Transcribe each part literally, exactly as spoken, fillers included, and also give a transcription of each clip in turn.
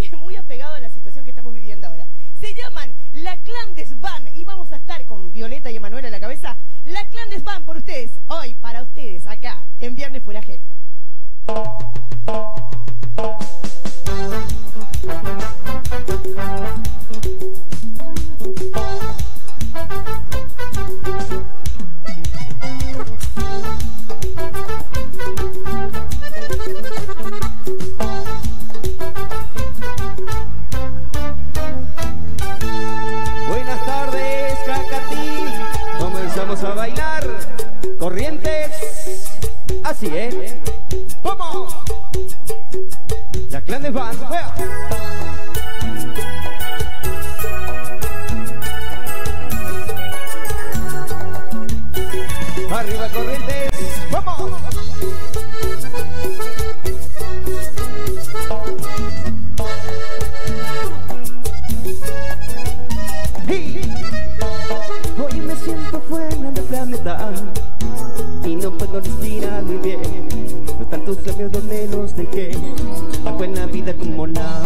muy apegado a la situación que estamos viviendo ahora. Se llaman La Clandes Band y vamos a estar con Violeta y Emanuel a la cabeza. La Clandes Band por ustedes, hoy para ustedes, acá, en Viernes Furaje. Buenas tardes, Cacatí. Comenzamos a bailar Corrientes. Así es. ¡Vamos! La Clandes Band. Arriba Corrientes. ¡Vamos! Hoy me siento fuera del planeta y no puedo respirar muy bien. No tantos labios donde los dejé. La buena vida como la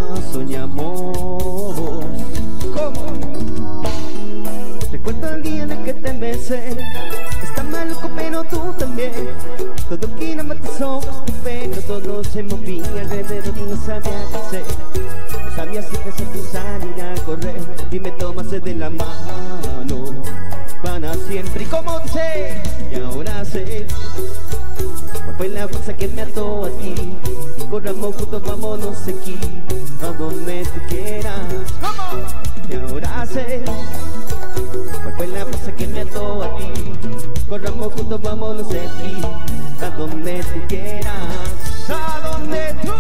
soñamos. ¿Cómo? Recuerdo el día en el que te besé. Está maluco pero tú también. Todo kinematizó tu pelo. Todo se movía alrededor y no sabía qué hacer. No sabía si empezar a salir a correr y me tomaste de la mano para siempre. Y como dice, y ahora sé cuál fue la fuerza que me ató a ti. Corramos juntos, vámonos aquí a donde tú quieras. Y ahora sé cuál fue la fuerza que me ató a ti. Corramos juntos, vámonos aquí a donde tú quieras. A donde tú.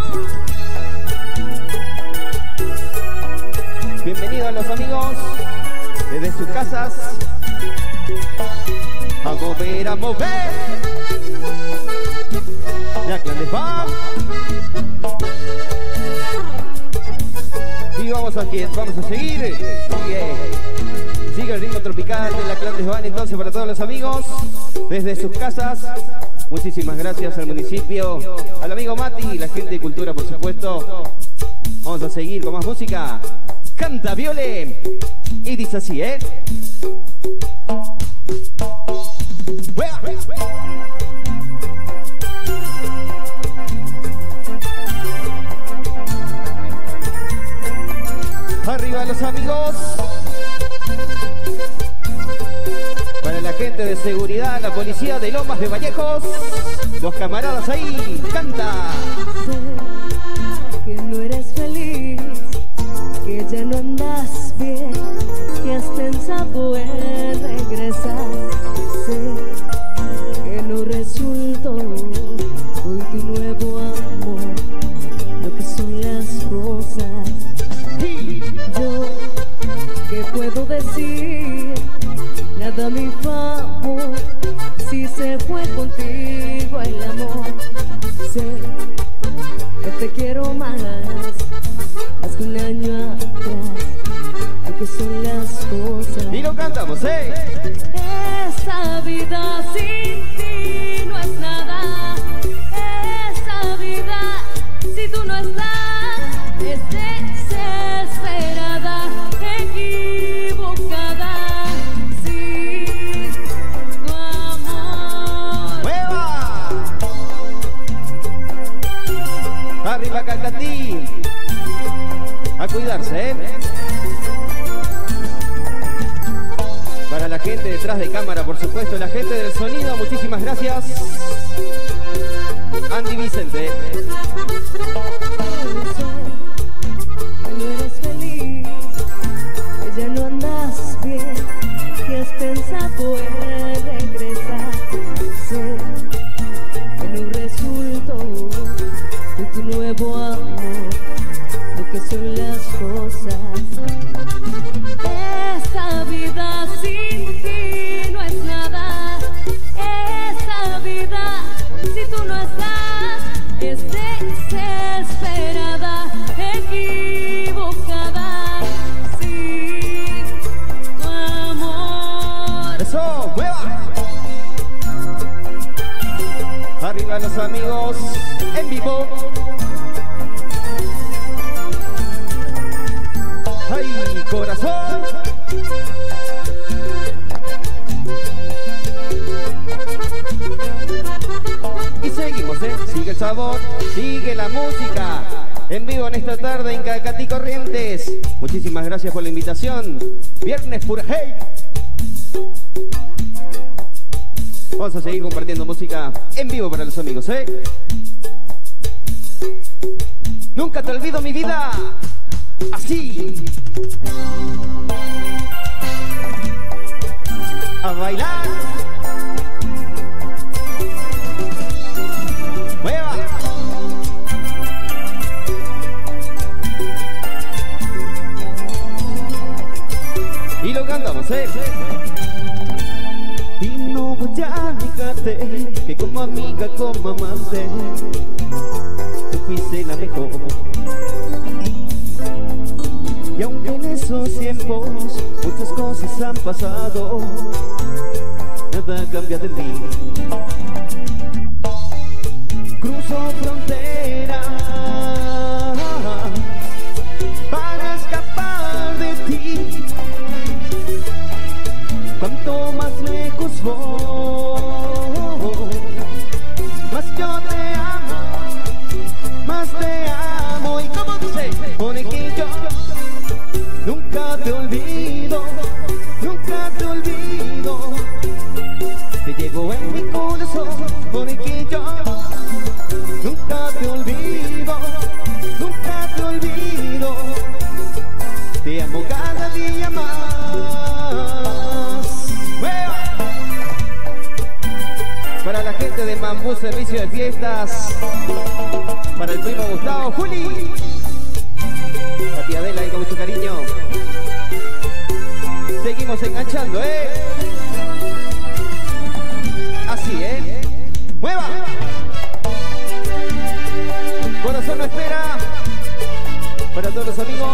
Bienvenidos a los amigos desde sus casas. A mover, a mover. La Clandes Band. Y vamos a, vamos a seguir. Sigue, sigue el ritmo tropical de La Clandes Band. Entonces, para todos los amigos desde sus casas, muchísimas gracias al municipio, al amigo Mati y la gente de cultura, por supuesto. Vamos a seguir con más música. Canta Viole y dice así, ¿eh? Arriba los amigos. Para la gente de seguridad, la policía de Lomas de Vallejos, los camaradas ahí, canta. Sé que no eres feliz, que ya no andas bien, que has pensado en regresar. Sé que no resultó hoy tu nuevo amor, lo que son las cosas. Yo, ¿qué puedo decir? Nada a mi favor, si se fue contigo el amor. Sé que te quiero más, más que un año atrás, lo que son las cosas. Y lo cantamos, ¿eh? Esa vida sin ti no es nada. Esa vida, si tú no estás, es desesperada, equivocada, sin tu amor. ¡Mueva! Arriba Cacatí. A cuidarse, ¿eh? Para la gente detrás de cámara, por supuesto, la gente del sonido, muchísimas gracias. Andy Vicente. Que no eres feliz, que ya no andas bien, que has pensado en regresar. Sé que no resultó de tu nuevo amor, lo que son las cosas. Esta vida sin ti no es nada. Esta vida, si tú no estás, es desesperada, equivocada, sin tu amor. ¡Eso! ¡Mueva! Arriba los amigos en vivo. sigue el sabor, sigue la música. En vivo en esta tarde en Cacatí Corrientes. Muchísimas gracias por la invitación. Viernes Pura Hey. Vamos a seguir compartiendo música en vivo para los amigos, ¿eh? Nunca te olvido mi vida. Así. A bailar. ¡Mueva! Y lo cantamos, ¿eh? Y no voy a negarte que como amiga, como amante, tú fuiste la mejor. Y aunque en esos tiempos muchas cosas han pasado, nada cambia de mí. Cruzo frontera para escapar de ti. Cuanto más lejos voy, más yo te amo, más te amo. Y como dice, pone que yo nunca te olvido, nunca te olvido. Te llevo en mi corazón, pone que yo nunca te olvido, nunca te olvido. Te amo cada día más. Para la gente de Mambú Servicio de Fiestas, para el primo Gustavo, Juli, la tía Adela, y con mucho cariño. Seguimos enganchando, ¿eh? Así, ¿eh? ¡Mueva! Corazón no espera. Para todos los amigos.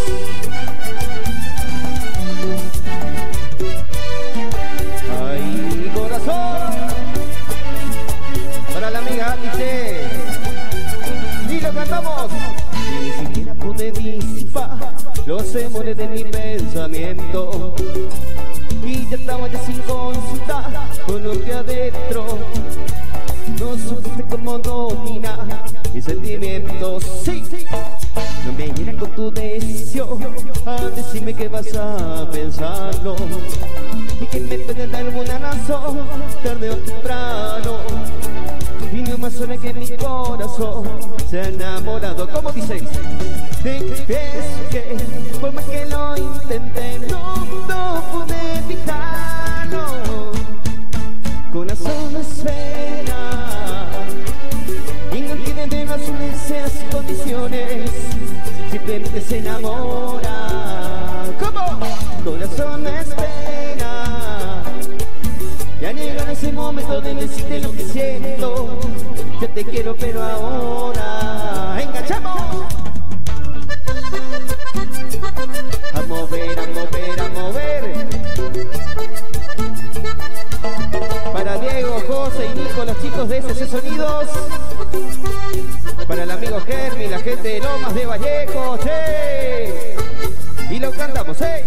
¡Ay, corazón! Para la amiga Alice. Y lo cantamos. Ni siquiera pude disipar los temores de mi pensamiento. Y ya estaba ya sin consultar con lo que adentro. No supiste cómo dominar mis sentimientos. Sí, no me llenas con tu decisión a decirme que vas a pensarlo y que me puedes dar alguna razón tarde o temprano. Y no más suena que mi corazón se ha enamorado. ¿Cómo dice? Te confieso que por más que lo intenté no, no pude evitarlo. Corazón no espera y no tiene de razones y condiciones, simplemente se enamora. ¿Cómo? Corazón no espera. Ya llega ese momento de decirte lo que siento. Yo te quiero pero ahora enganchamos. A mover, a mover, a mover. Para Diego, José y Nico, los chicos de S C Sonidos. Para el amigo Germi, la gente de Lomas de Vallejo, ¡che! Y lo cantamos, ¿eh?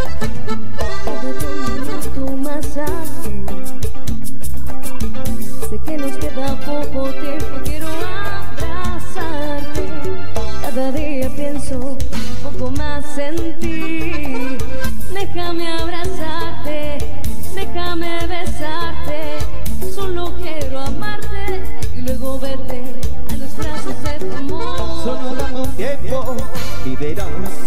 Tú más aquí. Sé que nos queda poco tiempo, quiero abrazarte. Cada día pienso un poco más en ti. Déjame abrazarte, déjame besarte. Solo quiero amarte y luego verte a los brazos de tu amor. Solo dame un tiempo y verás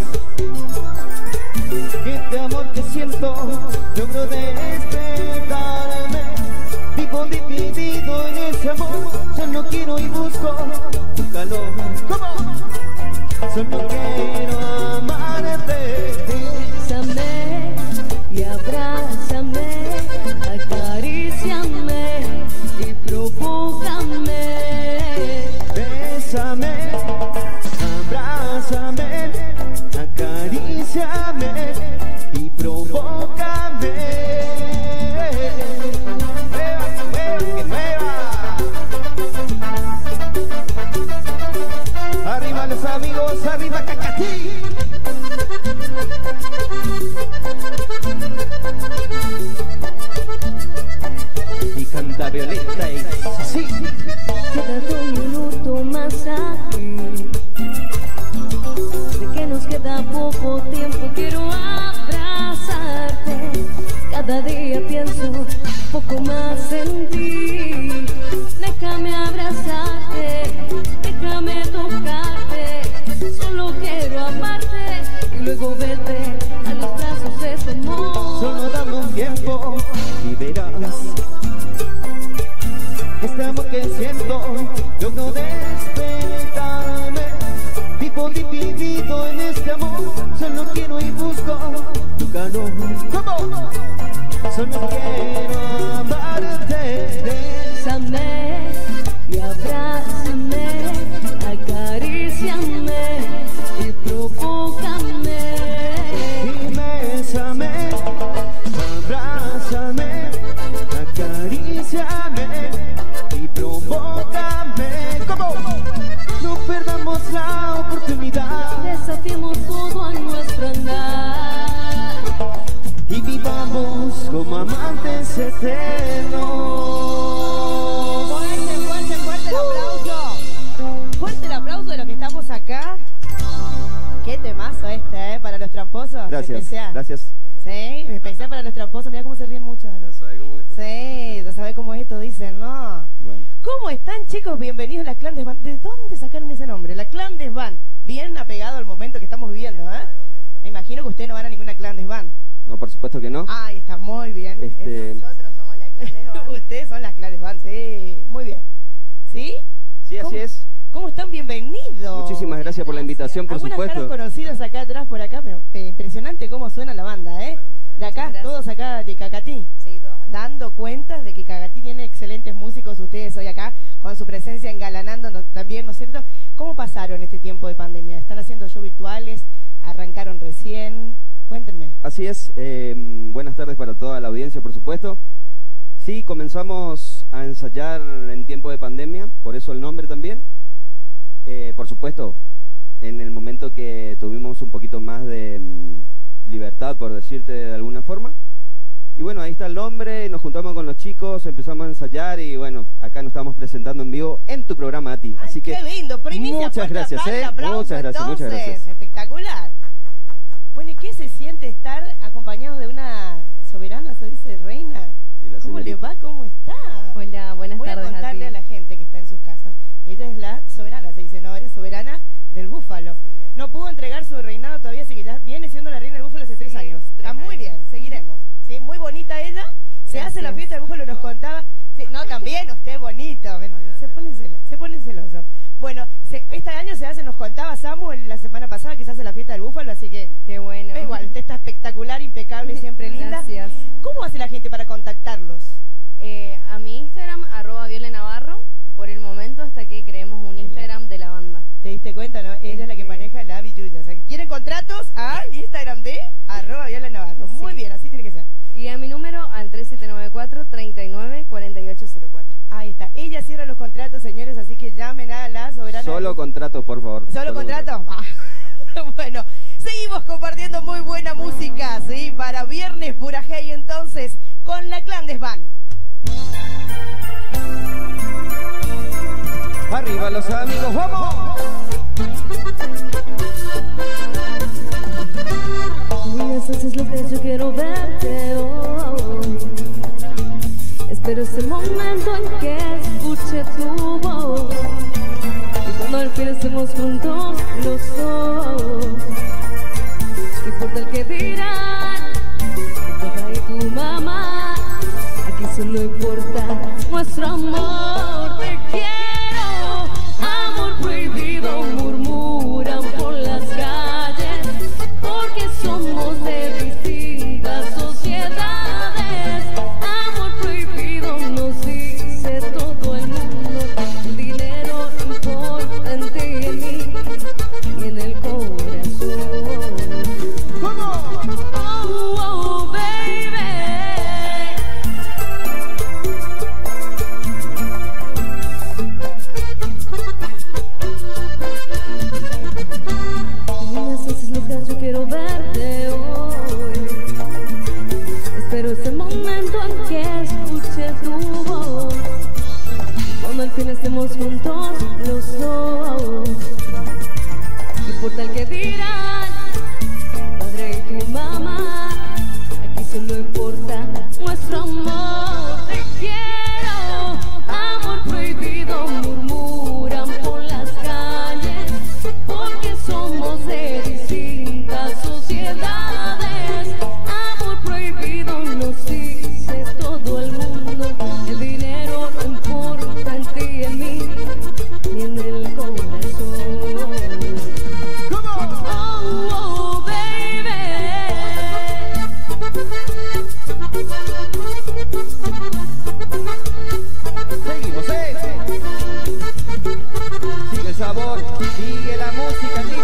que este amor que siento logro despegarme. Vivo dividido en ese amor, solo quiero y busco tu calor. ¿Cómo? Solo quiero amarte. Bésame y abrázame, acaríciame y provócame. Bésame, abrázame, acaríciame y provócame. Mueva, mueva, que mueva. Arriba los amigos, arriba Cacatí. Y canta Violeta y así. Quédate un estás aquí. Sé que nos queda poco tiempo, quiero abrazarte. Cada día pienso un poco más en ti. Déjame abrazarte, déjame tocarte. Solo quiero amarte y luego verte a los brazos de tu amor. Solo dame un tiempo y verás que este amor que siento logro despertarme. Vivo dividido en este amor, solo quiero y busco tu calor. ¿Cómo? Solo quiero amarte. Bésame y abrázame, acaríciame y provócame. Y bésame, abrázame, acaríciame y provócame. ¿Cómo? No perdamos la oportunidad, Desafiemos todo a nuestro andar y vivamos como amantes eternos. Fuerte, fuerte, fuerte el aplauso. Fuerte el aplauso de los que estamos acá. Qué temazo este, ¿eh? Para los tramposos. Gracias, Especial. gracias. Sí, especial para los tramposos. Mira cómo se ríen mucho. Ya sabes cómo es esto. Sí, ya sabes cómo es esto, dicen, ¿no? Bueno, ¿Cómo están, chicos? Bienvenidos a la Clandes Band. ¿De dónde sacaron ese nombre? La Clandes Band. Bien apegado al momento que estamos viviendo, ¿eh? Me imagino que ustedes no van a ninguna Clandes Band. no, por supuesto que no. Ahí está, muy bien. Este, Nosotros somos la Clandes Band. Ustedes son las Clandes Band, sí. Muy bien. ¿Sí? sí, así ¿Cómo? es. ¿Cómo están? Bienvenidos. Muchísimas gracias por la invitación, por Algunas supuesto. caras conocidas acá atrás, por acá, pero eh, impresionante cómo suena la banda, ¿eh? De acá, Muchas gracias. todos acá de Cacatí. Sí, todos acá. Dando cuentas de que Cacatí tiene excelentes músicos, ustedes hoy acá, con su presencia engalanando no- también, ¿no es cierto? ¿Cómo pasaron este tiempo de pandemia? ¿Están haciendo shows virtuales? ¿Arrancaron recién? Cuéntenme. Así es, eh, buenas tardes para toda la audiencia, por supuesto. Sí, comenzamos a ensayar en tiempo de pandemia, por eso el nombre también. Eh, por supuesto, en el momento que tuvimos un poquito más de mm, libertad, por decirte de alguna forma. Y bueno, ahí está el nombre, nos juntamos con los chicos, empezamos a ensayar y bueno, acá nos estamos presentando en vivo en tu programa, a ti. Ay, Así que qué lindo, primicia, muchas fuerte gracias, aplauso, ¿eh? aplauso, Muchas gracias, muchas entonces. gracias. Espectacular. Bueno, ¿y qué se siente estar acompañados de una soberana, se dice, reina? Sí, la ¿Cómo le señorita. va? ¿Cómo está? Hola, buenas Voy tardes a contarle a a, ti. la gente que está en sus casas que ella es la soberana, se dice, no, eres soberana del búfalo. Sí, así no es. pudo entregar su reinado todavía, así que ya viene siendo la reina del búfalo hace tres Sí, años. tres Está muy años. bien, seguiremos. Sí, muy bonita ella. Se hace la Gracias. fiesta del búfalo, nos contaba. Sí, no, también usted bonito. ven, Se pone, celo- se pone celoso. Bueno, se- este año se hace, nos contaba Samu la semana pasada que se hace la fiesta del búfalo, así que Qué bueno. pero igual, usted está espectacular, impecable, siempre linda. Gracias. ¿Cómo hace la gente para contactarlos? Eh, a mi Instagram, arroba Viola Navarro, por el momento hasta que creemos un Instagram de la banda. ¿Te diste cuenta, no? Ella es la que Este. maneja la billulla. O sea, ¿quieren contratos? Al Instagram de arroba Viola Navarro. Muy Sí. bien, así tiene que ser. Y a mi número al tres siete nueve cuatro, tres nueve, cuatro ocho cero cuatro. Ahí está. Ella cierra los contratos, señores, así que llamen a la soberana. Solo del- contratos, por favor. ¿Solo contrato? Ah. Bueno, seguimos compartiendo muy buena música, ¿sí? Para Viernes Burajey, entonces, con la Clandes Band. Arriba los amigos, ¡vamos! Y eso es lo que yo quiero verte hoy. Espero ese momento en que escuche tu voz. Y cuando al fin estemos juntos los dos. No importa el que dirán tu papá y tu mamá. Aquí solo importa nuestro amor. Te quiero, amor prohibido, murmuran por las calles, porque somos de distintas sociedades. Amor prohibido nos dice todo el mundo. El dinero importa en ti y en mí y en el corazón. Oh, oh, baby. favor. Sigue la música,